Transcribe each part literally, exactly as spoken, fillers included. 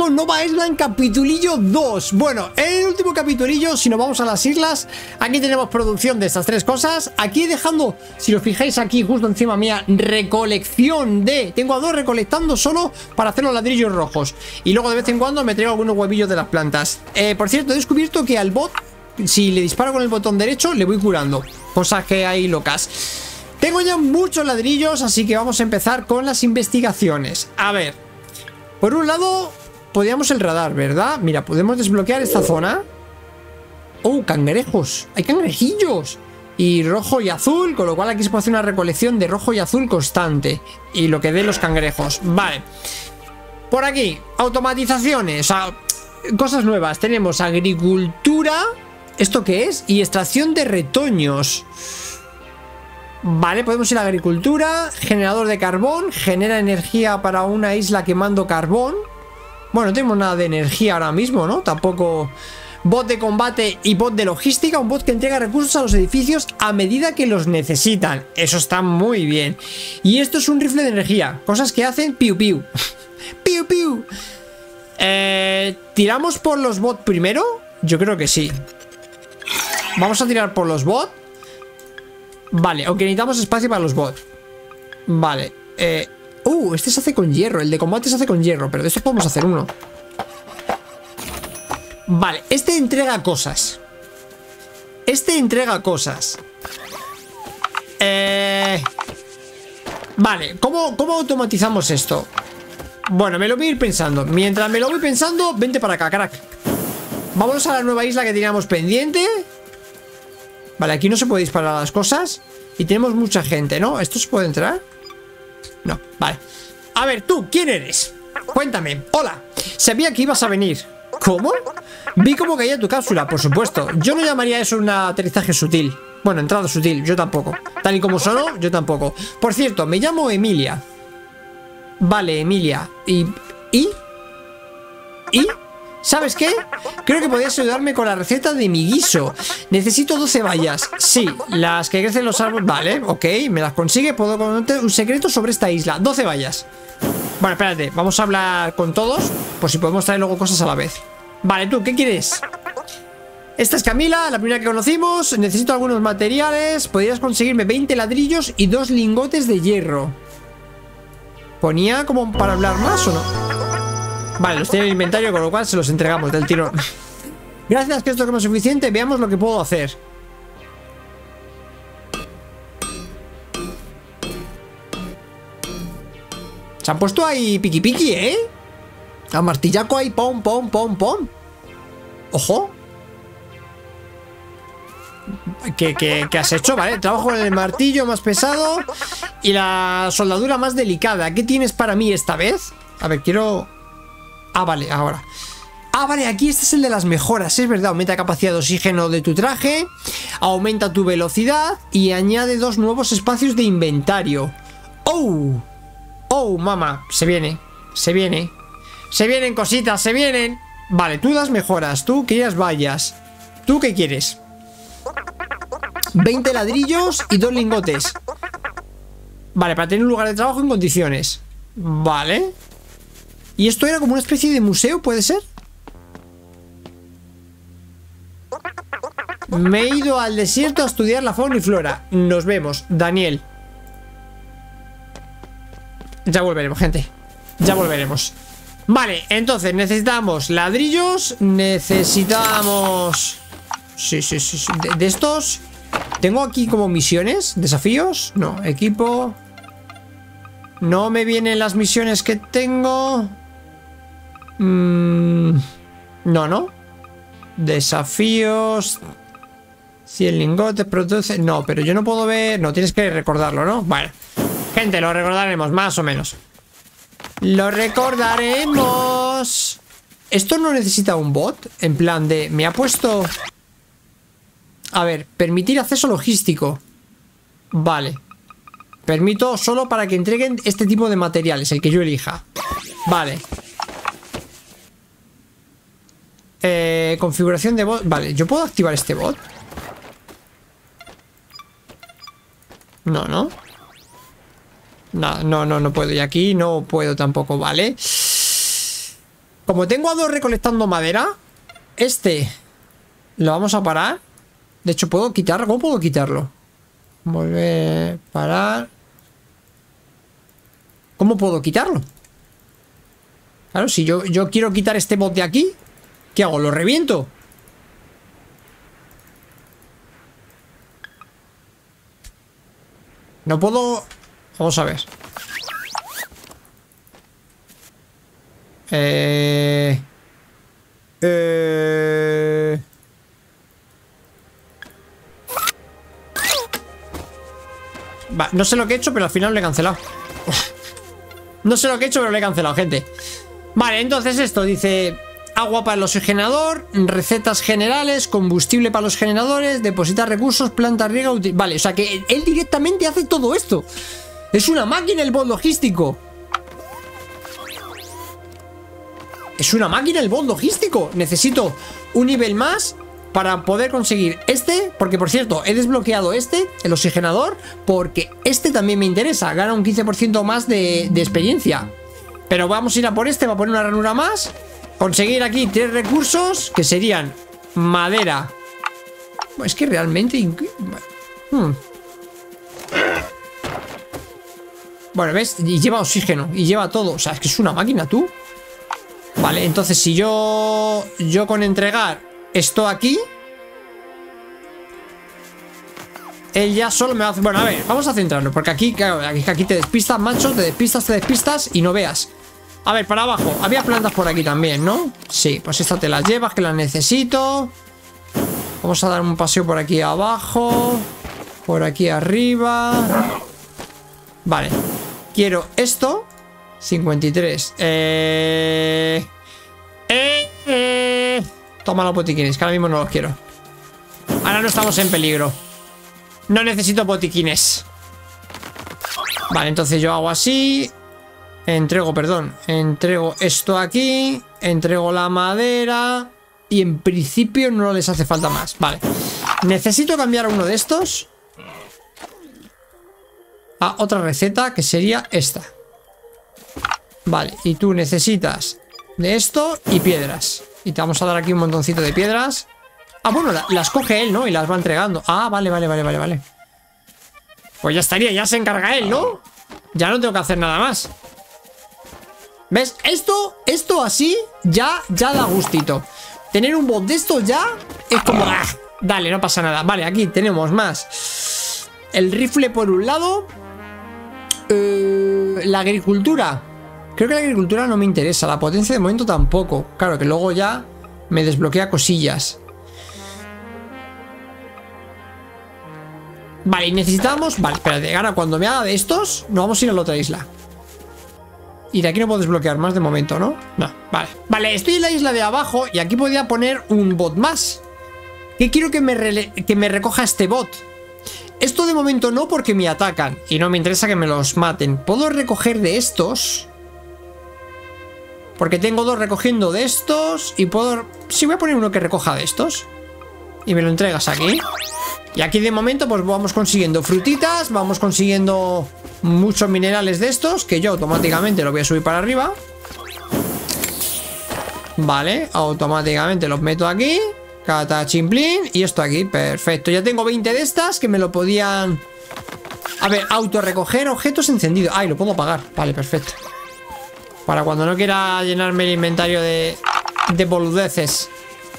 con Nova Island capitulillo dos. Bueno, en el último capitulillo, si nos vamos a las islas, aquí tenemos producción de estas tres cosas. Aquí dejando, si os fijáis aquí justo encima mía, recolección de... Tengo a dos recolectando solo para hacer los ladrillos rojos. Y luego de vez en cuando me traigo algunos huevillos de las plantas. eh, Por cierto, he descubierto que al bot, si le disparo con el botón derecho, le voy curando. Cosas que hay locas. Tengo ya muchos ladrillos, así que vamos a empezar con las investigaciones. A ver, por un lado, podríamos el radar, ¿verdad? Mira, podemos desbloquear esta zona. ¡Oh, cangrejos! ¡Hay cangrejillos! Y rojo y azul, con lo cual aquí se puede hacer una recolección de rojo y azul constante. Y lo que dé los cangrejos. Vale. Por aquí, automatizaciones, o sea, cosas nuevas. Tenemos agricultura. ¿Esto qué es? Y extracción de retoños. Vale, podemos ir a agricultura. Generador de carbón. Genera energía para una isla quemando carbón. Bueno, no tenemos nada de energía ahora mismo, ¿no? Tampoco. Bot de combate y bot de logística. Un bot que entrega recursos a los edificios a medida que los necesitan. Eso está muy bien. Y esto es un rifle de energía. Cosas que hacen piu piu. Piu piu. Eh, ¿Tiramos por los bots primero? Yo creo que sí. Vamos a tirar por los bots. Vale, aunque necesitamos espacio para los bots. Vale, eh... Uh, este se hace con hierro. El de combate se hace con hierro, pero de esto podemos hacer uno. Vale, este entrega cosas. Este entrega cosas. Eh... Vale, ¿cómo, cómo automatizamos esto? Bueno, me lo voy a ir pensando. Mientras me lo voy pensando, vente para acá, crack. Vámonos a la nueva isla que teníamos pendiente. Vale, aquí no se puede disparar a las cosas. Y tenemos mucha gente, ¿no? ¿Esto se puede entrar? No, vale. A ver, tú, ¿quién eres? Cuéntame. Hola, sabía que ibas a venir. ¿Cómo? Vi cómo caía tu cápsula, por supuesto. Yo no llamaría eso un aterrizaje sutil. Bueno, entrada sutil, yo tampoco. Tal y como sonó, yo tampoco. Por cierto, me llamo Emilia. Vale, Emilia. ¿Y? ¿Y? ¿Y? ¿Sabes qué? Creo que podrías ayudarme con la receta de mi guiso. Necesito doce bayas. Sí, las que crecen los árboles. Vale, ok, me las consigue. Puedo conocer un secreto sobre esta isla. doce bayas. Bueno, espérate, vamos a hablar con todos, por si podemos traer luego cosas a la vez. Vale, tú, ¿qué quieres? Esta es Camila, la primera que conocimos. Necesito algunos materiales. Podrías conseguirme veinte ladrillos y dos lingotes de hierro. ¿Ponía como para hablar más o no? Vale, los tiene en el inventario, con lo cual se los entregamos del tirón. Gracias, que esto que no es suficiente. Veamos lo que puedo hacer. Se han puesto ahí piqui piqui, ¿eh? A martillaco ahí, pom, pom, pom, pom. Ojo. ¿Qué, qué, qué has hecho? Vale, trabajo con el martillo más pesado y la soldadura más delicada. ¿Qué tienes para mí esta vez? A ver, quiero... Ah, vale, ahora. Ah, vale, aquí este es el de las mejoras. Es verdad, aumenta la capacidad de oxígeno de tu traje, aumenta tu velocidad y añade dos nuevos espacios de inventario. ¡Oh! ¡Oh, mamá! Se viene, se viene. Se vienen cositas, se vienen. Vale, tú das mejoras, tú querías vallas. ¿Tú qué quieres? veinte ladrillos y dos lingotes. Vale, para tener un lugar de trabajo en condiciones. Vale. ¿Y esto era como una especie de museo, puede ser? Me he ido al desierto a estudiar la fauna y flora. Nos vemos, Daniel. Ya volveremos, gente. Ya volveremos. Vale, entonces necesitamos ladrillos. Necesitamos... Sí, sí, sí, sí. De, de estos... Tengo aquí como misiones, desafíos. No, equipo. No me vienen las misiones que tengo. Mm, no, no. Desafíos. cien lingotes produce. No, pero yo no puedo ver. No, tienes que recordarlo, ¿no? Vale. Gente, lo recordaremos, más o menos. Lo recordaremos. Esto no necesita un bot. En plan de... Me ha puesto... A ver, permitir acceso logístico. Vale. Permito solo para que entreguen este tipo de materiales, el que yo elija. Vale. Eh, configuración de bot. Vale, ¿yo puedo activar este bot? No, no. No, no, no, no puedo. Y aquí no puedo tampoco, vale. Como tengo a dos recolectando madera, este lo vamos a parar. De hecho, ¿puedo quitarlo? ¿Cómo puedo quitarlo? Volver, parar. ¿Cómo puedo quitarlo? Claro, si yo, yo quiero quitar este bot de aquí, ¿qué hago? ¿Lo reviento? No puedo... Vamos a ver. Eh... Eh... Va, no sé lo que he hecho, pero al final lo he cancelado. No sé lo que he hecho, pero lo he cancelado, gente. Vale, entonces esto dice... Agua para el oxigenador, recetas generales, combustible para los generadores, depositar recursos, planta riega... Vale, o sea que él directamente hace todo esto. Es una máquina el bot logístico. Es una máquina el bot logístico. Necesito un nivel más para poder conseguir este. Porque, por cierto, he desbloqueado este, el oxigenador, porque este también me interesa. Gana un quince por ciento más de, de experiencia. Pero vamos a ir a por este, va a poner una ranura más. Conseguir aquí tres recursos, que serían madera. Es que realmente... Hmm. Bueno, ¿ves? Y lleva oxígeno, y lleva todo. O sea, es que es una máquina, tú. Vale, entonces si yo... Yo con entregar esto aquí... Él ya solo me va a hacer... Bueno, a ver, vamos a centrarlo. Porque aquí, claro, aquí te despistas, macho. Te despistas, te despistas y no veas. A ver, para abajo. Había plantas por aquí también, ¿no? Sí, pues esta te las llevas, que las necesito. Vamos a dar un paseo por aquí abajo. Por aquí arriba. Vale. Quiero esto. cincuenta y tres. Eh... Eh... eh. Toma los botiquines, que ahora mismo no los quiero. Ahora no estamos en peligro. No necesito botiquines. Vale, entonces yo hago así. Entrego, perdón, entrego esto aquí, entrego la madera y en principio no les hace falta más. Vale, necesito cambiar uno de estos a otra receta que sería esta. Vale, y tú necesitas de esto y piedras. Y te vamos a dar aquí un montoncito de piedras. Ah, bueno, la, las coge él, ¿no? Y las va entregando. Ah, vale, vale, vale, vale, vale. Pues ya estaría, ya se encarga él, ¿no? Ya no tengo que hacer nada más. ¿Ves? Esto, esto así ya, ya da gustito. Tener un bot de esto ya es como... ¡Ah! Dale, no pasa nada. Vale, aquí tenemos más. El rifle por un lado. Eh, la agricultura. Creo que la agricultura no me interesa. La potencia de momento tampoco. Claro que luego ya me desbloquea cosillas. Vale, y necesitamos... Vale, espérate, ahora cuando me haga de estos nos vamos a ir a la otra isla. Y de aquí no puedo desbloquear más de momento, ¿no? No, vale. Vale, estoy en la isla de abajo y aquí podría poner un bot más. ¿Qué quiero que me, rele que me recoja este bot? Esto de momento no, porque me atacan y no me interesa que me los maten. ¿Puedo recoger de estos? Porque tengo dos recogiendo de estos y puedo... Sí, voy a poner uno que recoja de estos. Y me lo entregas aquí. Y aquí de momento pues vamos consiguiendo frutitas, vamos consiguiendo muchos minerales de estos, que yo automáticamente los voy a subir para arriba. Vale, automáticamente los meto aquí. Catachimplín. Y esto aquí, perfecto. Ya tengo veinte de estas que me lo podían... A ver, auto recoger objetos encendidos. Ay, lo puedo apagar, vale, perfecto. Para cuando no quiera llenarme el inventario de, de boludeces.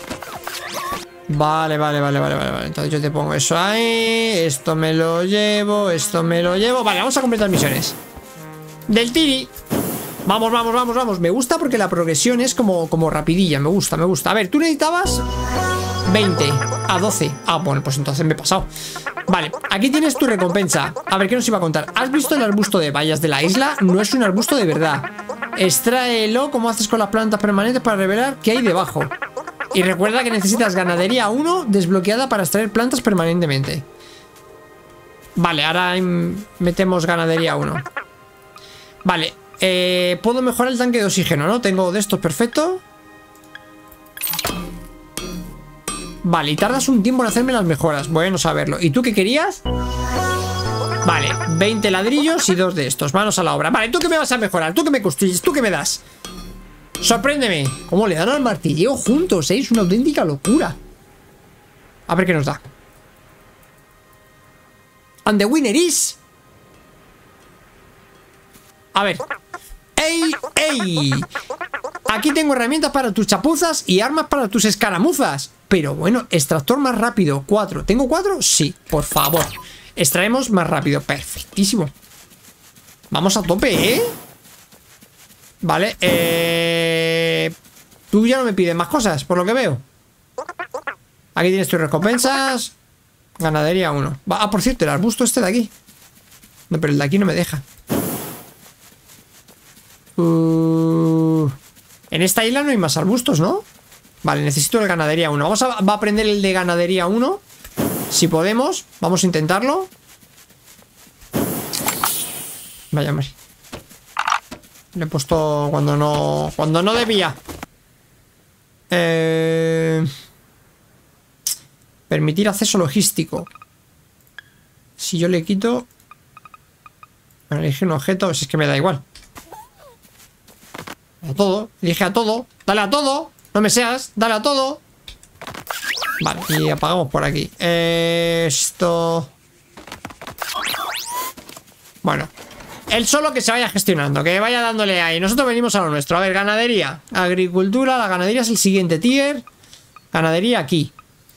Vale, vale, vale, vale, vale, vale. Entonces yo te pongo eso ahí. Esto me lo llevo, esto me lo llevo. Vale, vamos a completar misiones del Tiri. Vamos, vamos, vamos, vamos. Me gusta porque la progresión es como, como rapidilla. Me gusta, me gusta. A ver, tú necesitabas veinte a doce. Ah, bueno, pues entonces me he pasado. Vale, aquí tienes tu recompensa. A ver, ¿qué nos iba a contar? ¿Has visto el arbusto de bayas de la isla? No es un arbusto de verdad. Extráelo como haces con las plantas permanentes para revelar qué hay debajo. Y recuerda que necesitas ganadería uno desbloqueada para extraer plantas permanentemente. Vale, ahora metemos ganadería uno. Vale, eh, puedo mejorar el tanque de oxígeno, ¿no? Tengo de estos, perfecto. Vale, y tardas un tiempo en hacerme las mejoras. Bueno saberlo. ¿Y tú qué querías? Vale, veinte ladrillos y dos de estos. Manos a la obra. Vale, ¿tú qué me vas a mejorar? ¿Tú qué me construyes? ¿Tú qué me das? Sorpréndeme. ¿Cómo le dan al martilleo juntos, eh? Es una auténtica locura. A ver qué nos da. And the winner is... A ver. ¡Ey! ¡Ey! Aquí tengo herramientas para tus chapuzas y armas para tus escaramuzas. Pero bueno, extractor más rápido, cuatro. ¿Tengo cuatro? Sí, por favor. Extraemos más rápido, perfectísimo. Vamos a tope, ¿eh? Vale, eh... tú ya no me pides más cosas, por lo que veo. Aquí tienes tus recompensas. Ganadería uno. Ah, por cierto, el arbusto este de aquí. No, pero el de aquí no me deja. Uh... En esta isla no hay más arbustos, ¿no? Vale, necesito el ganadería uno. Vamos a, va a aprender el de ganadería uno. Si podemos, vamos a intentarlo. Vaya, hombre. Le he puesto cuando no... Cuando no debía. Eh... Permitir acceso logístico. Si yo le quito... Bueno, elige un objeto, si es que me da igual. A todo, elige a todo. Dale a todo, no me seas. Dale a todo. Vale, y apagamos por aquí. eh, Esto... Bueno, él solo que se vaya gestionando, que vaya dándole ahí. Nosotros venimos a lo nuestro. A ver, ganadería, agricultura. La ganadería es el siguiente tier. Ganadería aquí.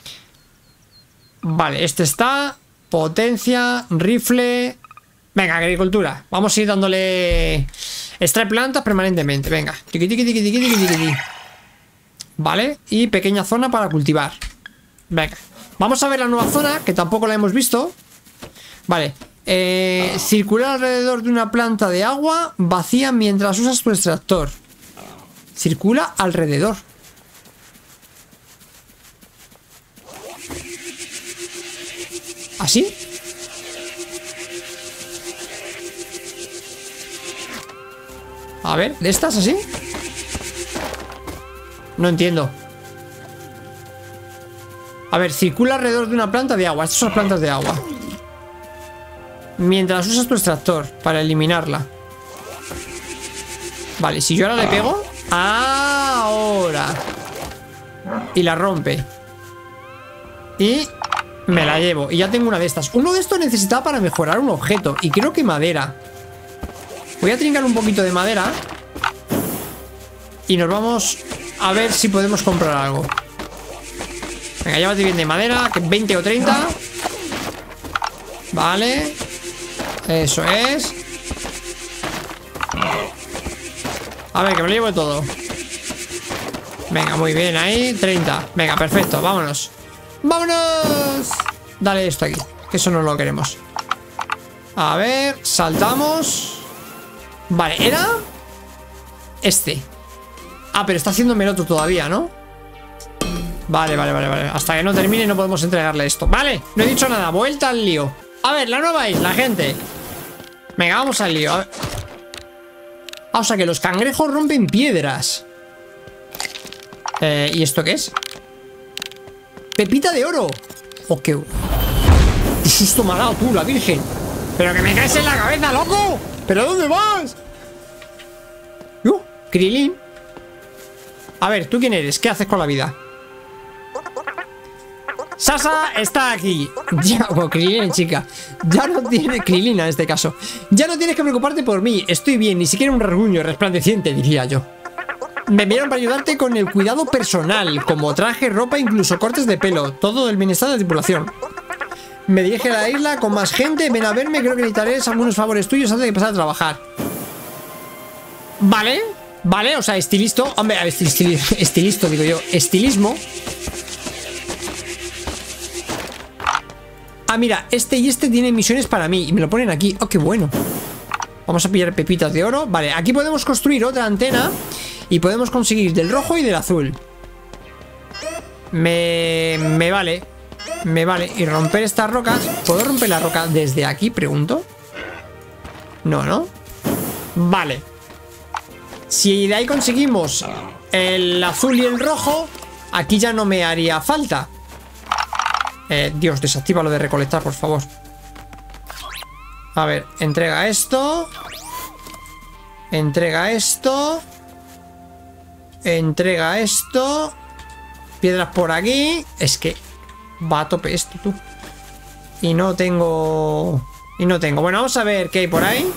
Vale, este está. Potencia, rifle. Venga, agricultura. Vamos a ir dándole. Extrae plantas permanentemente. Venga. Tiqui, tiqui, tiqui, tiqui, tiqui, tiqui. Vale, y pequeña zona para cultivar. Venga, vamos a ver la nueva zona, que tampoco la hemos visto. Vale. Eh, circular alrededor de una planta de agua vacía mientras usas tu extractor. Circula alrededor. ¿Así? A ver, ¿de estas así? No entiendo. A ver, circula alrededor de una planta de agua. Estas son las plantas de agua. Mientras usas tu extractor para eliminarla. Vale, si yo ahora le pego. Ahora. Y la rompe. Y me la llevo. Y ya tengo una de estas. Uno de estos necesitaba para mejorar un objeto. Y creo que madera. Voy a trincar un poquito de madera. Y nos vamos a ver si podemos comprar algo. Venga, llévate bien de madera. Que veinte o treinta. Vale. Eso es. A ver, que me lo llevo todo. Venga, muy bien, ahí, treinta. Venga, perfecto, vámonos. ¡Vámonos! Dale esto aquí, que eso no lo queremos. A ver, saltamos. Vale, era este. Ah, pero está haciéndome el otro todavía, ¿no? Vale, vale, vale, vale. Hasta que no termine no podemos entregarle esto. Vale, no he dicho nada, vuelta al lío. A ver, la nueva isla, gente. Venga, vamos al lío. A ver. Ah, o sea que los cangrejos rompen piedras. Eh, ¿y esto qué es? Pepita de oro. Oh, qué... qué susto me ha dado tú, la virgen. Pero que me caes en la cabeza, loco. ¿Pero dónde vas? Uh, Krilin. A ver, ¿tú quién eres? ¿Qué haces con la vida? Sasa está aquí. Ya, o Krilin, chica. Ya no tiene... Krilina en este caso. Ya no tienes que preocuparte por mí. Estoy bien, ni siquiera un rasguño resplandeciente, diría yo. Me enviaron para ayudarte con el cuidado personal, como traje, ropa, incluso cortes de pelo. Todo el bienestar de la tripulación. Me dirige a la isla con más gente. Ven a verme, creo que necesitaré algunos favores tuyos antes de empezar a trabajar. Vale, vale, o sea, estilisto. Hombre, a ver, estil, estilisto, digo yo. Estilismo. Ah, mira, este y este tienen misiones para mí. Y me lo ponen aquí. Oh, qué bueno. Vamos a pillar pepitas de oro. Vale, aquí podemos construir otra antena. Y podemos conseguir del rojo y del azul. Me... Me vale. Me vale. Y romper estas rocas. ¿Puedo romper la roca desde aquí? Pregunto. No, ¿no? Vale. Si de ahí conseguimos el azul y el rojo, aquí ya no me haría falta. Eh, Dios, desactiva lo de recolectar, por favor. A ver, entrega esto. Entrega esto. Entrega esto. Piedras por aquí. Es que va a tope esto, tú. Y no tengo... Y no tengo. Bueno, vamos a ver qué hay por ahí.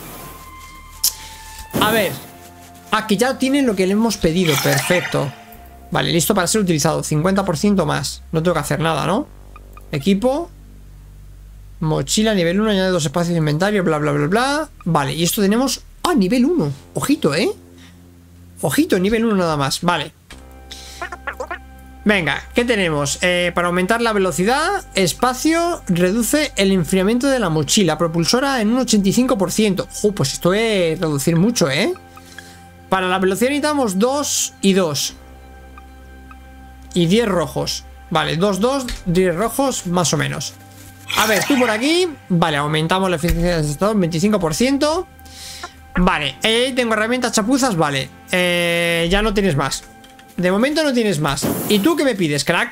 A ver. Aquí ya tienen lo que le hemos pedido. Perfecto. Vale, listo para ser utilizado. cincuenta por ciento más. No tengo que hacer nada, ¿no? Equipo. Mochila nivel uno. Añade dos espacios de inventario. Bla, bla, bla, bla. Vale, y esto tenemos... Ah, nivel uno. Ojito, ¿eh? Ojito, nivel uno nada más. Vale. Venga, ¿qué tenemos? Eh, para aumentar la velocidad, espacio, reduce el enfriamiento de la mochila. Propulsora en un ochenta y cinco por ciento. Uh, pues esto es reducir mucho, ¿eh? Para la velocidad necesitamos dos y dos. Y diez rojos. Vale, dos, dos, diez rojos, más o menos. A ver, tú por aquí. Vale, aumentamos la eficiencia del sector, veinticinco por ciento. Vale, eh, tengo herramientas chapuzas, vale. Eh, ya no tienes más. De momento no tienes más. ¿Y tú qué me pides, crack?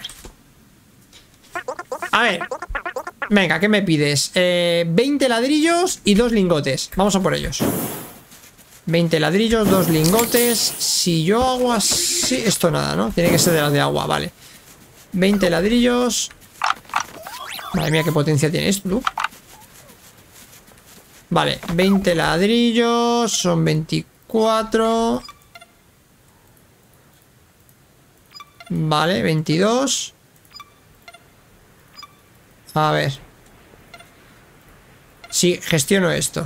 A ver. Venga, ¿qué me pides? Eh, veinte ladrillos y dos lingotes. Vamos a por ellos. veinte ladrillos, dos lingotes. Si yo hago así... Esto nada, ¿no? Tiene que ser de las de agua, vale. veinte ladrillos. Madre mía, qué potencia tiene esto, tú. Vale, veinte ladrillos. Son veinticuatro. Vale, veintidós. A ver. Sí, gestiono esto.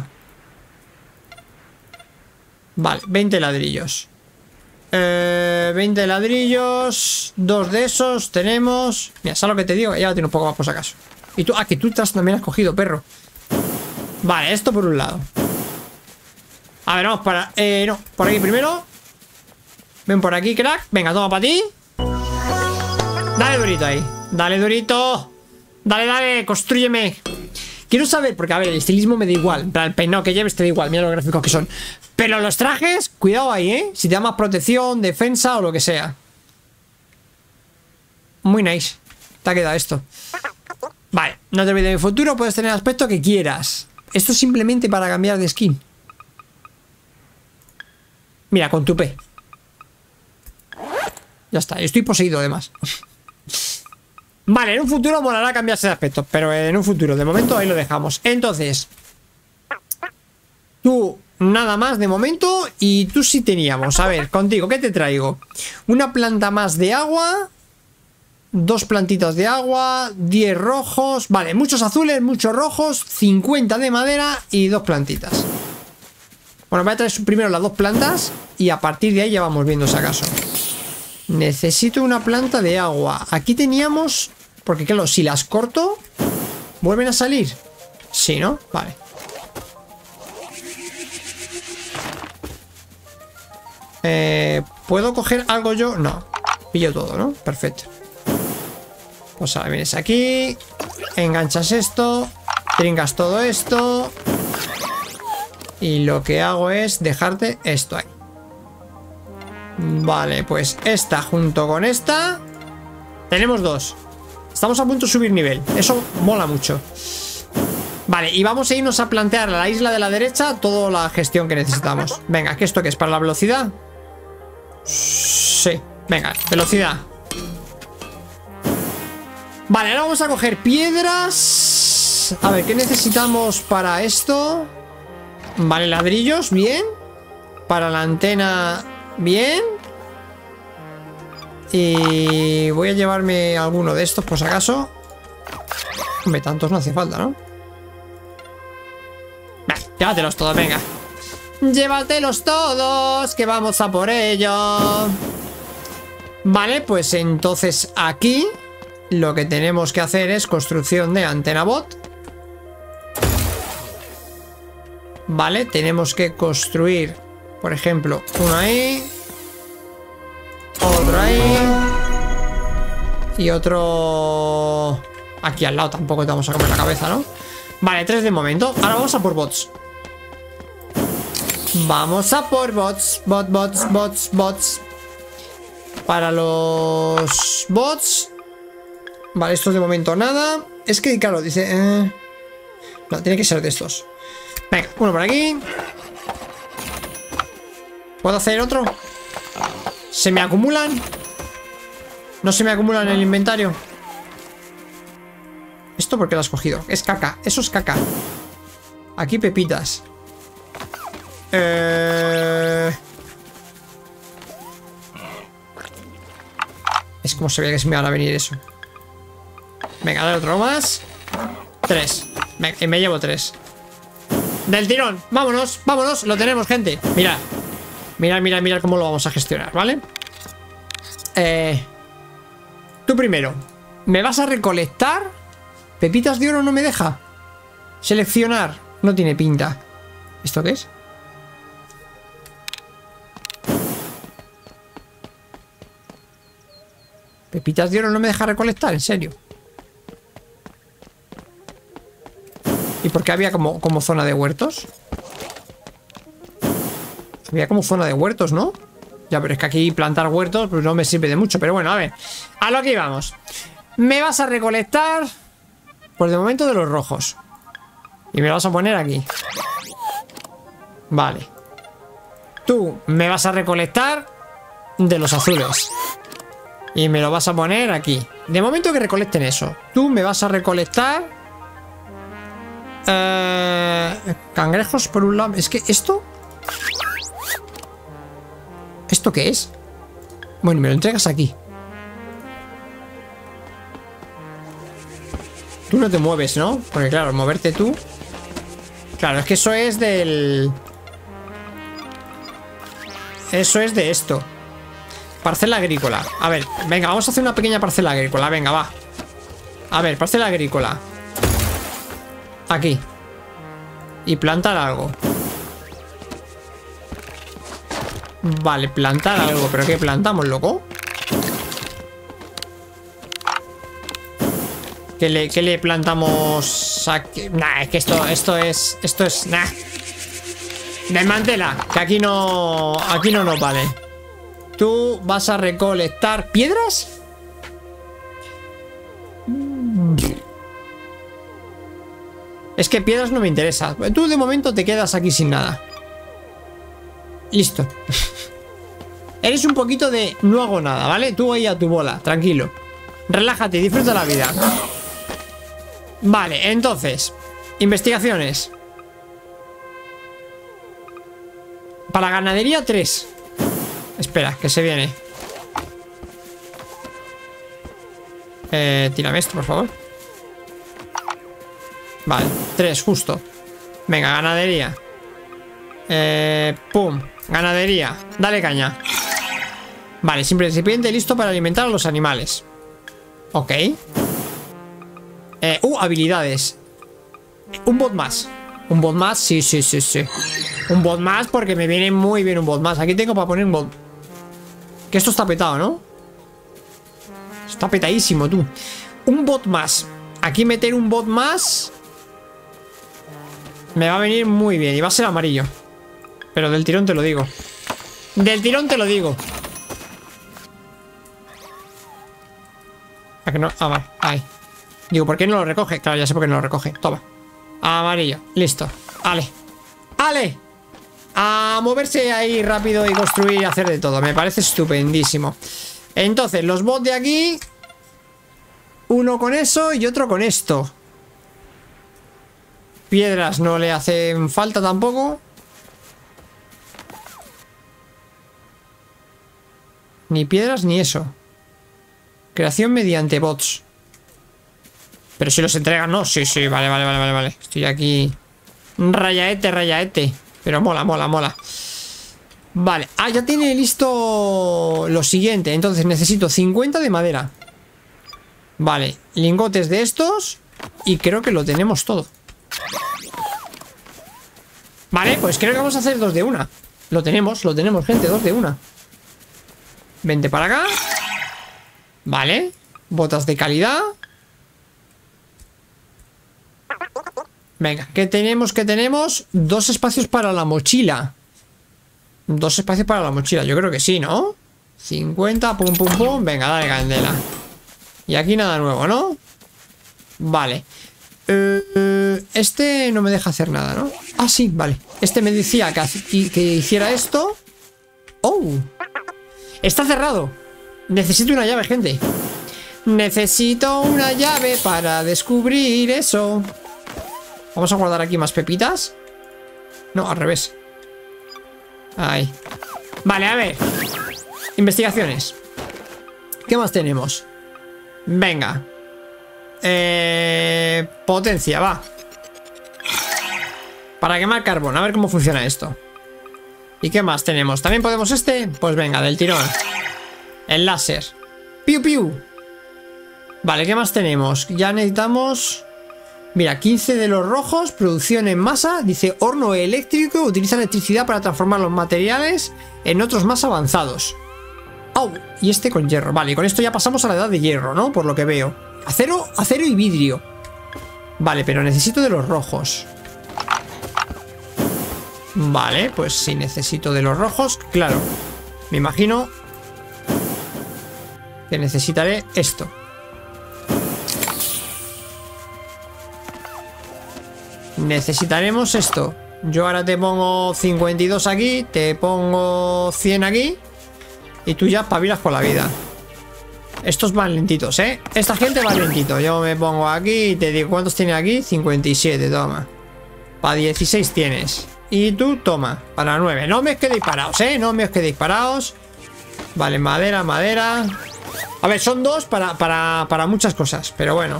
Vale, veinte ladrillos. eh, veinte ladrillos. Dos de esos tenemos. Mira, ¿sabes lo que te digo? Ya lo tengo un poco más por si acaso. Y tú, ah, que tú también has cogido, perro. Vale, esto por un lado. A ver, vamos para... Eh, no, por aquí primero. Ven por aquí, crack. Venga, toma para ti. Dale durito ahí. Dale durito. Dale, dale, constrúyeme. Quiero saber, porque a ver, el estilismo me da igual. El peinado que lleves te da igual. Mira los gráficos que son. Pero los trajes, cuidado ahí, ¿eh? Si te da más protección, defensa o lo que sea. Muy nice. Te ha quedado esto. Vale, no te olvides de mi futuro. Puedes tener el aspecto que quieras. Esto es simplemente para cambiar de skin. Mira, con tu P. Ya está, estoy poseído además. Vale, en un futuro molará cambiarse de aspecto. Pero en un futuro, de momento ahí lo dejamos. Entonces, tú nada más de momento. Y tú sí teníamos, a ver, contigo, ¿qué te traigo? Una planta más de agua. Dos plantitas de agua. Diez rojos, vale, muchos azules, muchos rojos. Cincuenta de madera y dos plantitas. Bueno, voy a traer primero las dos plantas. Y a partir de ahí ya vamos viendo si acaso. Necesito una planta de agua. Aquí teníamos... Porque claro, si las corto ¿vuelven a salir? Sí, ¿no? Vale. eh, ¿Puedo coger algo yo? No. Pillo todo, ¿no? Perfecto. Pues ahora vienes aquí. Enganchas esto. Tringas todo esto. Y lo que hago es dejarte esto ahí. Vale, pues esta junto con esta. Tenemos dos. Estamos a punto de subir nivel. Eso mola mucho. Vale, y vamos a irnos a plantear a la isla de la derecha toda la gestión que necesitamos. Venga, ¿qué esto qué es? ¿Para la velocidad? Sí, venga, velocidad. Vale, ahora vamos a coger piedras. A ver, ¿qué necesitamos para esto? Vale, ladrillos, bien. Para la antena, bien. Y voy a llevarme alguno de estos por si acaso. Hombre, tantos no hace falta, ¿no? Vale, llévatelos todos, venga. Llévatelos todos, que vamos a por ello. Vale, pues entonces aquí lo que tenemos que hacer es construcción de antena bot. Vale, tenemos que construir, por ejemplo, uno ahí. Otro ahí. Y otro aquí al lado. Tampoco te vamos a comer la cabeza, ¿no? Vale, tres de momento. Ahora vamos a por bots. Vamos a por bots. Bot, bots, bots, bots. Para los bots. Vale, estos de momento nada. Es que, claro, dice... Eh... No, tiene que ser de estos. Venga, uno por aquí. ¿Puedo hacer otro? ¿Se me acumulan? No se me acumulan en el inventario. ¿Esto por qué lo has cogido? Es caca, eso es caca. Aquí pepitas. Eh... Es como se veía que se me van a venir eso. Venga, dale otro más. Tres. Me, me llevo tres. Del tirón. Vámonos, vámonos. Lo tenemos, gente. Mirad. Mirad, mirad, mirad cómo lo vamos a gestionar, ¿vale? Eh... Tú primero. ¿Me vas a recolectar? Pepitas de oro no me deja. Seleccionar. No tiene pinta. ¿Esto qué es? Pepitas de oro no me deja recolectar, en serio. ¿Y por qué había como, como zona de huertos? Había como zona de huertos, ¿no? Ya, pero es que aquí plantar huertos pues no me sirve de mucho. Pero bueno, a ver. A lo que íbamos. Me vas a recolectar, pues de momento de los rojos. Y me lo vas a poner aquí. Vale. Tú me vas a recolectar de los azules. Y me lo vas a poner aquí. De momento que recolecten eso. Tú me vas a recolectar eh, cangrejos por un lado. Es que esto... ¿Esto qué es? Bueno, me lo entregas aquí. Tú no te mueves, ¿no? Porque claro, moverte tú... Claro, es que eso es del... Eso es de esto. Parcela agrícola. A ver, venga, vamos a hacer una pequeña parcela agrícola. Venga, va. A ver, parcela agrícola. Aquí. Y plantar algo. Vale, plantar algo. ¿Pero qué plantamos, loco? ¿Qué le, qué le plantamos aquí? Nah, es que esto, esto es... Esto es... Nah. Desmantela. Que aquí no... Aquí no nos vale. Tú vas a recolectar piedras. Es que piedras no me interesa. Tú de momento te quedas aquí sin nada. Listo. Eres un poquito de no hago nada, ¿vale? Tú ahí a tu bola, tranquilo. Relájate, disfruta la vida. Vale, entonces investigaciones. Para ganadería tres. Espera, que se viene. Eh, tírame esto, por favor. Vale, tres, justo. Venga, ganadería. Eh, pum, ganadería. Dale caña. Vale, simple recipiente listo para alimentar a los animales. Ok. Eh, uh, habilidades. Un bot más. Un bot más, sí, sí, sí, sí. Un bot más porque me viene muy bien un bot más. Aquí tengo para poner un bot. Que esto está petado, ¿no? Está petadísimo, tú. Un bot más. Aquí meter un bot más me va a venir muy bien. Y va a ser amarillo. Pero del tirón te lo digo. Del tirón te lo digo. ¿A que no? Ah, vale, ahí. Digo, ¿por qué no lo recoge? Claro, ya sé por qué no lo recoge. Toma. Amarillo, listo. Ale. Ale. A moverse ahí rápido y construir y hacer de todo. Me parece estupendísimo. Entonces, los bots de aquí. Uno con eso y otro con esto. Piedras no le hacen falta tampoco. Ni piedras ni eso. Creación mediante bots. Pero si los entregan, no. Sí, sí, vale, vale, vale, vale, vale. Estoy aquí. Rayaete, rayaete. Pero mola, mola, mola. Vale. Ah, ya tiene listo lo siguiente. Entonces necesito cincuenta de madera. Vale. Lingotes de estos. Y creo que lo tenemos todo. Vale, pues creo que vamos a hacer dos de una. Lo tenemos, lo tenemos, gente. Dos de una. Vente para acá. Vale. Botas de calidad. Venga, ¿qué tenemos? ¿Qué tenemos? Dos espacios para la mochila. Dos espacios para la mochila, yo creo que sí, ¿no? cincuenta, pum, pum, pum. Venga, dale candela. Y aquí nada nuevo, ¿no? Vale. eh, Este no me deja hacer nada, ¿no? Ah, sí, vale. Este me decía que, que hiciera esto. Oh. Está cerrado. Necesito una llave, gente. Necesito una llave para descubrir eso. Vamos a guardar aquí más pepitas. No, al revés. Ahí. Vale, a ver. Investigaciones. ¿Qué más tenemos? Venga. Eh, potencia, va. Para quemar carbón. A ver cómo funciona esto. ¿Y qué más tenemos? ¿También podemos este? Pues venga, del tirón. El láser. Piu, piu. Vale, ¿qué más tenemos? Ya necesitamos... Mira, quince de los rojos. Producción en masa. Dice horno eléctrico. Utiliza electricidad para transformar los materiales en otros más avanzados. ¡Au! Y este con hierro. Vale, y con esto ya pasamos a la edad de hierro, ¿no? Por lo que veo. Acero, acero y vidrio. Vale, pero necesito de los rojos. Vale, pues si necesito de los rojos, claro. Me imagino que necesitaré esto. Necesitaremos esto. Yo ahora te pongo cincuenta y dos aquí, te pongo cien aquí y tú ya espabilas con la vida. Estos van lentitos, ¿eh? Esta gente va lentito. Yo me pongo aquí y te digo, ¿cuántos tiene aquí? cincuenta y siete, toma. Para dieciséis tienes. Y tú, toma, para nueve. No me os quedéis parados, ¿eh? No me os quedéis parados. Vale, madera, madera. A ver, son dos para, para, para muchas cosas, pero bueno.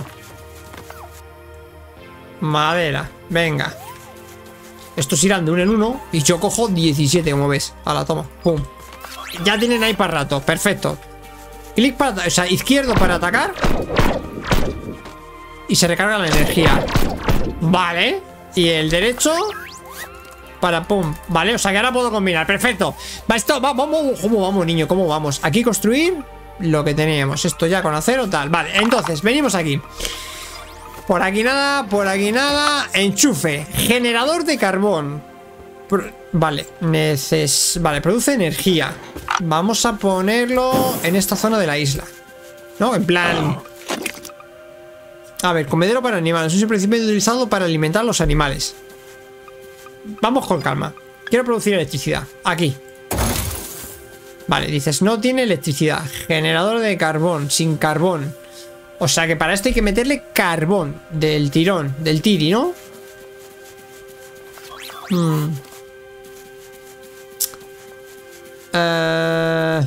Madera, venga. Estos irán de uno en uno y yo cojo diecisiete, como ves. Ahora, toma, pum. Ya tienen ahí para rato, perfecto. Clic para, o sea, izquierdo para atacar. Y se recarga la energía. Vale. Y el derecho para pum. Vale, o sea que ahora puedo combinar. Perfecto. Va, esto, va, vamos, ¿cómo vamos, niño? ¿Cómo vamos? Aquí construir lo que teníamos. Esto ya con acero, tal. Vale, entonces, venimos aquí. Por aquí nada, por aquí nada. Enchufe. Generador de carbón. Pro vale, neces vale, produce energía. Vamos a ponerlo en esta zona de la isla, ¿no? En plan... A ver, comedero para animales. Es un principio utilizado para alimentar a los animales. Vamos con calma. Quiero producir electricidad. Aquí. Vale, dices, no tiene electricidad. Generador de carbón, sin carbón. O sea que para esto hay que meterle carbón. Del tirón, del tiri, ¿no? Hmm. Uh...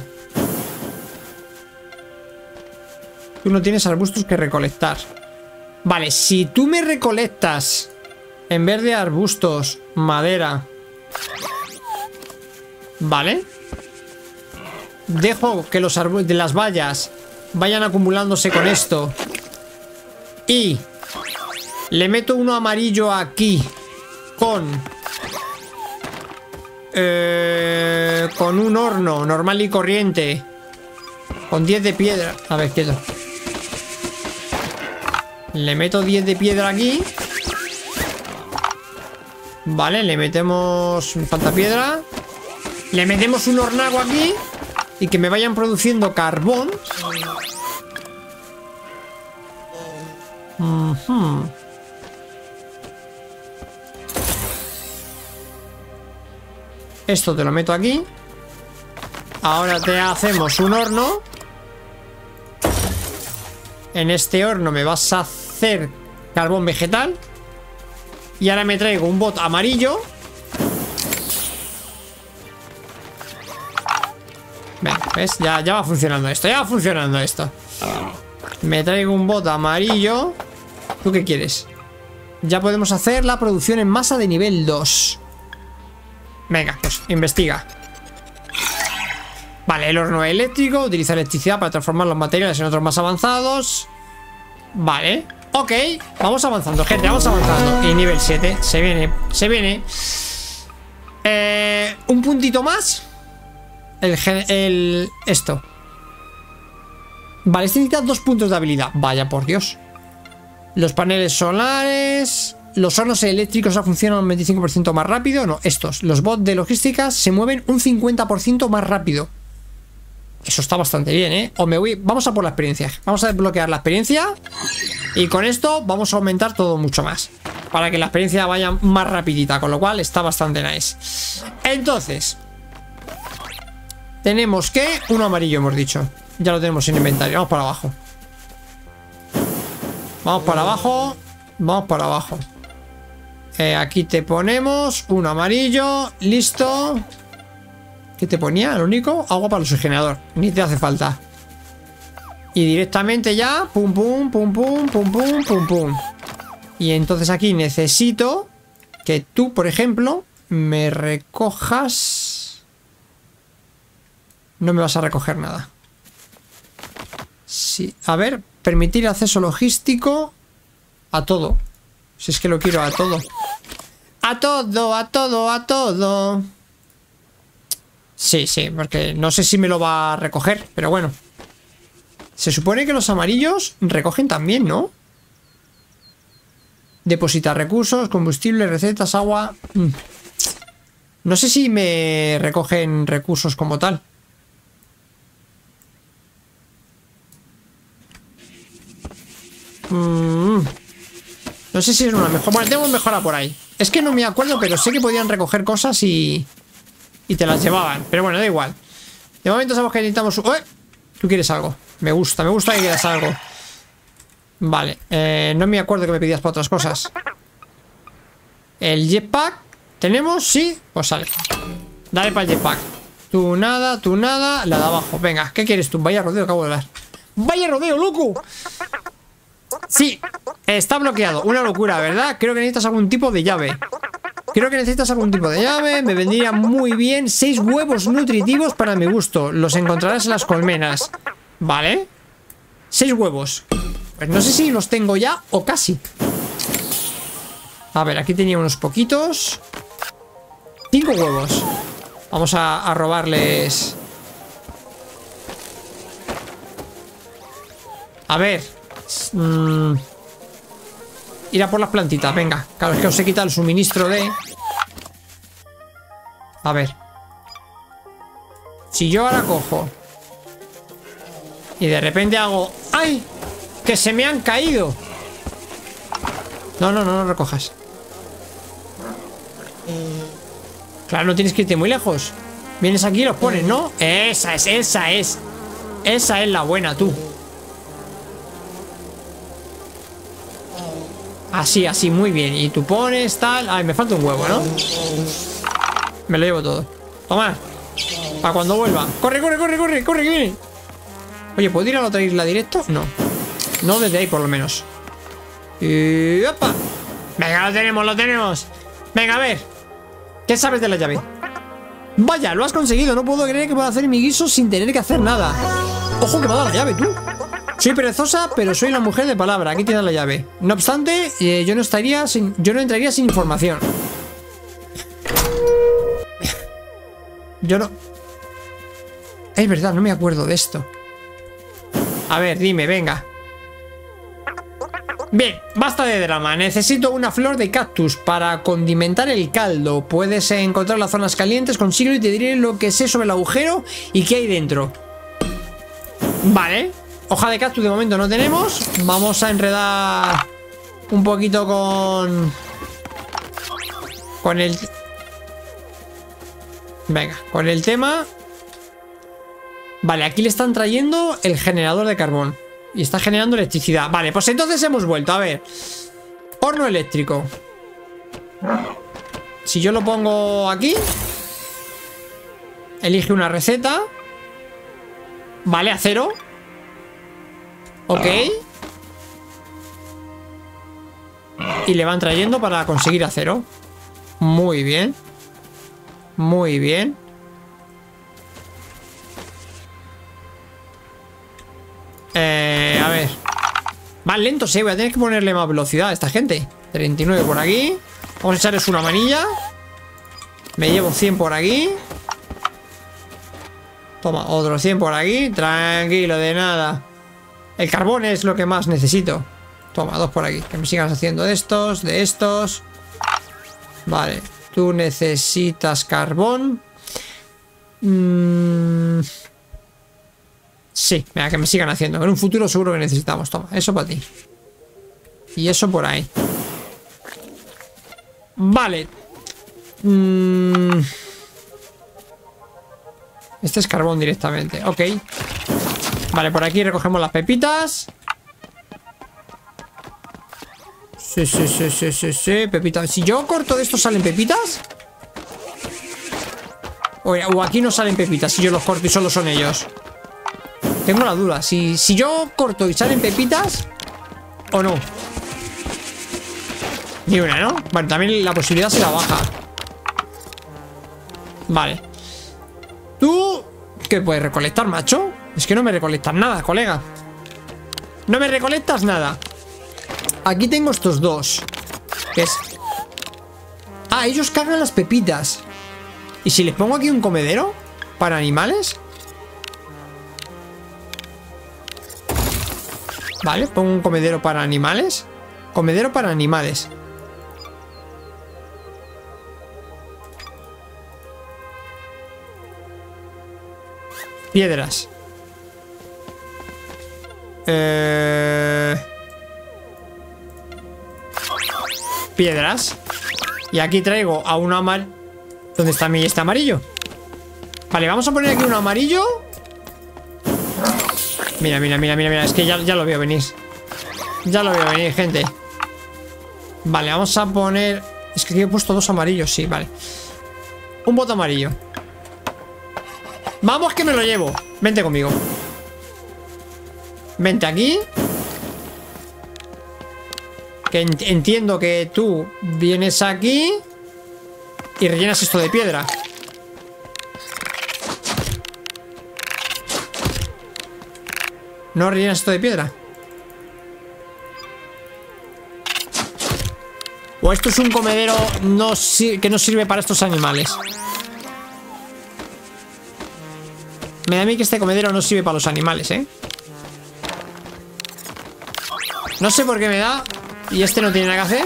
Tú no tienes arbustos que recolectar. Vale, si tú me recolectas en vez de arbustos, madera. Vale. Dejo que los arbustos de las vallas vayan acumulándose con esto. Y le meto uno amarillo aquí. Con eh, Con un horno normal y corriente. Con diez de piedra. A ver, quieto. Le meto diez de piedra aquí. Vale, le metemos... Me falta piedra. Le metemos un hornago aquí. Y que me vayan produciendo carbón. Uh-huh. Esto te lo meto aquí. Ahora te hacemos un horno. En este horno me vas a hacer carbón vegetal. Y ahora me traigo un bot amarillo. Venga, ¿ves? Ya, ya va funcionando esto. Ya va funcionando esto. Me traigo un bot amarillo. ¿Tú qué quieres? Ya podemos hacer la producción en masa de nivel dos. Venga, pues investiga. Vale, el horno eléctrico. Utiliza electricidad para transformar los materiales en otros más avanzados. Vale, ok. Vamos avanzando, gente, vamos avanzando. Y nivel siete, se viene, se viene. eh, Un puntito más. El, el... Esto. Vale, este necesita dos puntos de habilidad. Vaya por Dios. Los paneles solares. Los hornos eléctricos ya funcionan un veinticinco por ciento más rápido. No, estos, los bots de logística se mueven un cincuenta por ciento más rápido. Eso está bastante bien, ¿eh? O me voy... Vamos a por la experiencia. Vamos a desbloquear la experiencia. Y con esto vamos a aumentar todo mucho más. Para que la experiencia vaya más rapidita. Con lo cual está bastante nice. Entonces... Tenemos que... Uno amarillo hemos dicho. Ya lo tenemos en inventario. Vamos para abajo. Vamos para abajo. Vamos para abajo. Eh, aquí te ponemos un amarillo. Listo. ¿Qué te ponía? Lo único, agua para el oxigenador. Ni te hace falta. Y directamente ya. Pum, pum, pum, pum, pum, pum, pum, pum. Y entonces aquí necesito que tú, por ejemplo, me recojas... No me vas a recoger nada. Sí. A ver, permitir acceso logístico a todo. Si es que lo quiero a todo. A todo, a todo, a todo. Sí, sí, porque no sé si me lo va a recoger, pero bueno. Se supone que los amarillos recogen también, ¿no? Depositar recursos, combustible, recetas, agua. Mm. No sé si me recogen recursos como tal. Mm. No sé si es una mejora. Bueno, tengo mejora por ahí. Es que no me acuerdo, pero sé que podían recoger cosas y... Y te las llevaban. Pero bueno, da igual. De momento sabemos que necesitamos... ¡Uy! Tú quieres algo. Me gusta, me gusta que quieras algo. Vale. Eh, no me acuerdo que me pedías para otras cosas. El jetpack. ¿Tenemos? Sí. Pues sale. Dale para el jetpack. Tú nada, tú nada. La de abajo. Venga, ¿qué quieres tú? Vaya rodeo, acabo de dar. ¡Vaya rodeo, loco! Sí. Está bloqueado. Una locura, ¿verdad? Creo que necesitas algún tipo de llave. Creo que necesitas algún tipo de llave. Me vendría muy bien. Seis huevos nutritivos para mi gusto. Los encontrarás en las colmenas. Vale. Seis huevos. Pues no sé si los tengo ya o casi. A ver, aquí tenía unos poquitos. Cinco huevos. Vamos a, a robarles. A ver. Mmm... Ir a por las plantitas, venga. Claro, es que os he quitado el suministro de... A ver. Si yo ahora cojo y de repente hago... ¡Ay! ¡Que se me han caído! No, no, no, no recojas. Claro, no tienes que irte muy lejos. Vienes aquí y los pones, ¿no? Esa es, esa es. Esa es la buena, tú. Así, así, muy bien. Y tú pones tal... Ay, me falta un huevo, ¿no? Me lo llevo todo. Toma. Para cuando vuelva. Corre, corre, corre, corre, corre, que viene. Oye, ¿puedo ir a la otra isla directo? No. No desde ahí, por lo menos. Y... ¡opa! Venga, lo tenemos, lo tenemos. Venga, a ver. ¿Qué sabes de la llave? Vaya, lo has conseguido. No puedo creer que pueda hacer mi guiso sin tener que hacer nada. Ojo que me ha dado la llave, tú. Soy perezosa, pero soy la mujer de palabra. Aquí tienes la llave. No obstante, eh, yo no estaría sin, yo no entraría sin información. Yo no... Es verdad, no me acuerdo de esto. A ver, dime, venga. Bien, basta de drama. Necesito una flor de cactus para condimentar el caldo. Puedes encontrar las zonas calientes, consíguelo y te diré lo que sé sobre el agujero y qué hay dentro. Vale. Hoja de cactus de momento no tenemos. Vamos a enredar un poquito con... Con el... Venga, con el tema. Vale, aquí le están trayendo el generador de carbón. Y está generando electricidad. Vale, pues entonces hemos vuelto. A ver. Horno eléctrico. Si yo lo pongo aquí. Elige una receta. Vale, acero. Ok. Y le van trayendo para conseguir acero. Muy bien. Muy bien. Eh, a ver. Más lento, sí. Voy a tener que ponerle más velocidad a esta gente. treinta y nueve por aquí. Vamos a echarles una manilla. Me llevo cien por aquí. Toma, otro cien por aquí. Tranquilo, de nada. El carbón es lo que más necesito. Toma, dos por aquí. Que me sigan haciendo de estos, de estos. Vale. Tú necesitas carbón. Mm. Sí, venga, que me sigan haciendo. En un futuro seguro que necesitamos. Toma, eso para ti. Y eso por ahí. Vale. Mm. Este es carbón directamente. Ok. Vale, por aquí recogemos las pepitas. Sí, sí, sí, sí, sí, sí, pepitas. Si yo corto de esto, ¿salen pepitas? O, o aquí no salen pepitas si yo los corto y solo son ellos. Tengo la duda. Si, si yo corto y salen pepitas o no. Ni una, ¿no? Bueno, también la posibilidad se la baja. Vale. ¿Tú qué puedes recolectar, macho? Es que no me recolectas nada, colega. No me recolectas nada. Aquí tengo estos dos. ¿Qué es? Ah, ellos cargan las pepitas. ¿Y si les pongo aquí un comedero para animales? Vale, pongo un comedero para animales. Comedero para animales. Piedras. Eh... Piedras. Y aquí traigo a un amarillo. ¿Dónde está mi este amarillo? Vale, vamos a poner aquí un amarillo. Mira, mira, mira, mira, mira. Es que ya, ya lo veo venir. Ya lo veo venir, gente. Vale, vamos a poner... Es que aquí he puesto dos amarillos, sí, vale. Un bote amarillo. Vamos que me lo llevo. Vente conmigo. Vente aquí. Que ent- entiendo que tú vienes aquí y rellenas esto de piedra. ¿No rellenas esto de piedra? ¿O esto es un comedero no que no sirve para estos animales? Me da a mí que este comedero no sirve para los animales, ¿eh? No sé por qué me da. Y este no tiene nada que hacer.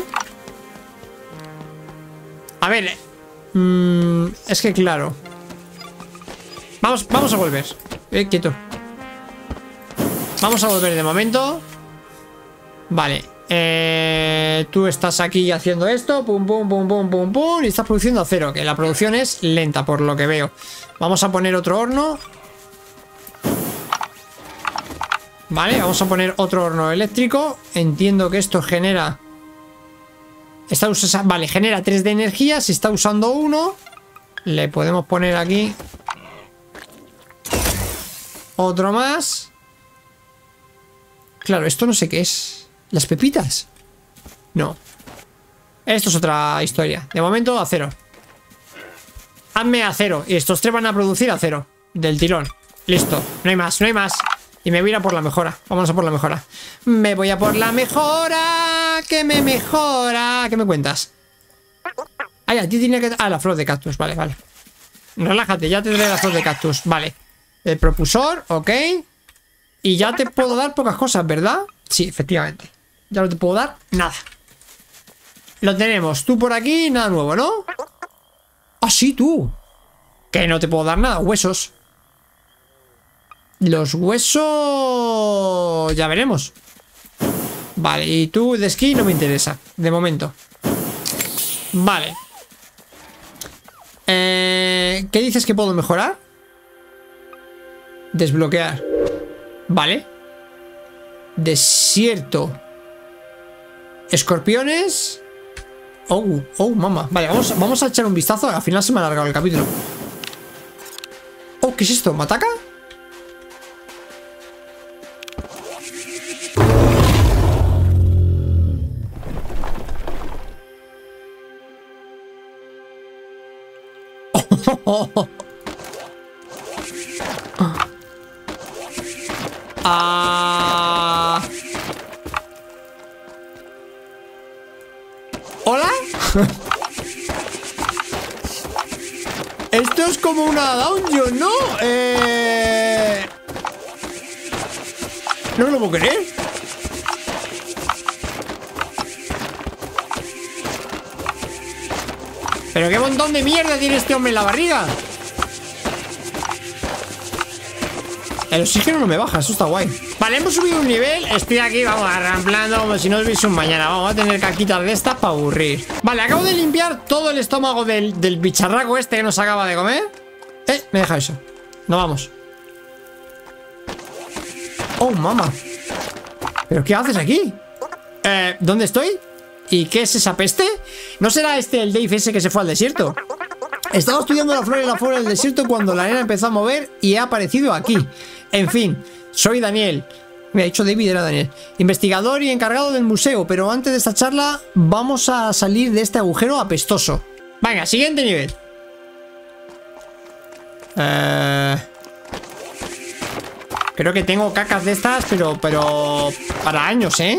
A ver. Mmm, es que claro. Vamos, vamos a volver. Eh, quieto. Vamos a volver de momento. Vale. Eh, tú estás aquí haciendo esto. Pum, pum, pum, pum, pum, pum. Y estás produciendo acero. Que la producción es lenta, por lo que veo. Vamos a poner otro horno. Vale, vamos a poner otro horno eléctrico. Entiendo que esto genera... Está usando... Vale, genera tres de energía. Se está usando uno. Le podemos poner aquí otro más. Claro, esto no sé qué es. ¿Las pepitas? No. Esto es otra historia. De momento, acero. Hazme acero. Y estos tres van a producir acero. Del tirón. Listo. No hay más, no hay más. Y me voy a ir a por la mejora. Vamos a por la mejora. Me voy a por la mejora. Que me mejora. ¿Qué me cuentas? Ay, a ti tiene que... Ah, la flor de cactus. Vale, vale. Relájate, ya tendré la flor de cactus. Vale. El propulsor, ok. Y ya te puedo dar pocas cosas, ¿verdad? Sí, efectivamente. Ya no te puedo dar nada. Lo tenemos. Tú por aquí, nada nuevo, ¿no? Ah, sí, tú. Que no te puedo dar nada. Huesos. Los huesos... Ya veremos. Vale, y tú de esquí no me interesa. De momento. Vale. Eh, ¿Qué dices que puedo mejorar? Desbloquear. Vale. Desierto. Escorpiones. Oh, oh, mamá. Vale, vamos, vamos a echar un vistazo. Al final se me ha alargado el capítulo. Oh, ¿qué es esto? ¿Me ataca? Ah. ¿Hola? Esto es como una dungeon, ¿no? Eh... No me lo puedo creer. Pero qué montón de mierda tiene este hombre en la barriga. El oxígeno no me baja, eso está guay. Vale, hemos subido un nivel. Estoy aquí, vamos, arramplando como si no os viese un mañana. Vamos a tener caquitas de estas para aburrir. Vale, acabo de limpiar todo el estómago del, del bicharraco este que nos acaba de comer. Eh, me deja eso. No vamos. Oh, mamá. ¿Pero qué haces aquí? Eh, ¿dónde estoy? ¿Y qué es esa peste? ¿No será este el Dave ese que se fue al desierto? Estaba estudiando la flora y la fauna del desierto cuando la arena empezó a mover y he aparecido aquí. En fin, soy Daniel. Me ha dicho David, era Daniel. Investigador y encargado del museo. Pero antes de esta charla, vamos a salir de este agujero apestoso. Venga, siguiente nivel. Eh... Creo que tengo cacas de estas, pero, pero... para años, ¿eh?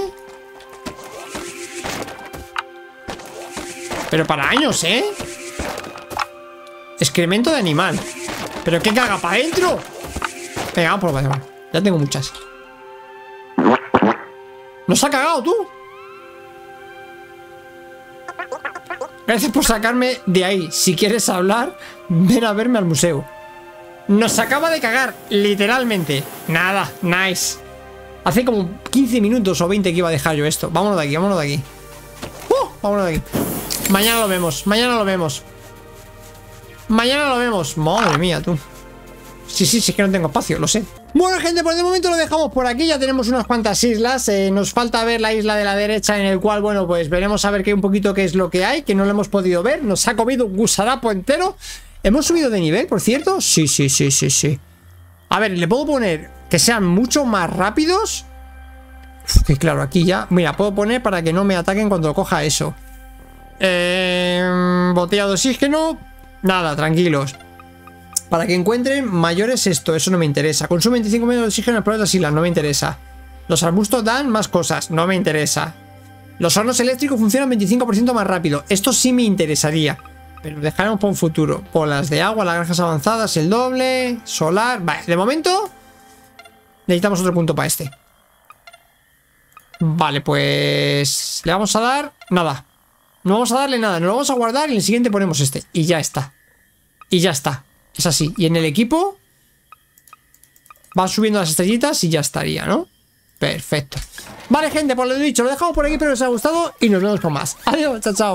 Pero para años, ¿eh? Excremento de animal. ¿Pero qué caga para adentro? Venga, vamos por lo demás. Ya tengo muchas. ¿Nos ha cagado tú? Gracias por sacarme de ahí. Si quieres hablar, ven a verme al museo. Nos acaba de cagar, literalmente. Nada, nice. Hace como quince minutos o veinte que iba a dejar yo esto. Vámonos de aquí, vámonos de aquí. ¡Uh! Vámonos de aquí. Mañana lo vemos, mañana lo vemos. Mañana lo vemos. Madre mía, tú. Sí, sí, sí, es que no tengo espacio, lo sé. Bueno, gente, por el momento lo dejamos por aquí. Ya tenemos unas cuantas islas. eh, Nos falta ver la isla de la derecha, en el cual, bueno, pues veremos a ver qué un poquito qué es lo que hay, que no lo hemos podido ver. Nos ha comido un gusarapo entero. ¿Hemos subido de nivel, por cierto? Sí, sí, sí, sí, sí. A ver, ¿le puedo poner que sean mucho más rápidos? Uf, que claro, aquí ya... Mira, puedo poner para que no me ataquen cuando coja eso. Eh, botella de oxígeno. Nada, tranquilos. Para que encuentren mayores esto, eso no me interesa. Consume veinticinco menos de oxígeno en las otras islas, no me interesa. Los arbustos dan más cosas, no me interesa. Los hornos eléctricos funcionan veinticinco por ciento más rápido. Esto sí me interesaría. Pero dejaremos por un futuro. Polas de agua, las granjas avanzadas, el doble, solar. Vale, de momento necesitamos otro punto para este. Vale, pues le vamos a dar nada. No vamos a darle nada, nos lo vamos a guardar y en el siguiente ponemos este. Y ya está. Y ya está. Es así. Y en el equipo van subiendo las estrellitas y ya estaría, ¿no? Perfecto. Vale, gente, por lo dicho, lo dejamos por aquí, espero que os haya gustado y nos vemos con más. Adiós, chao, chao.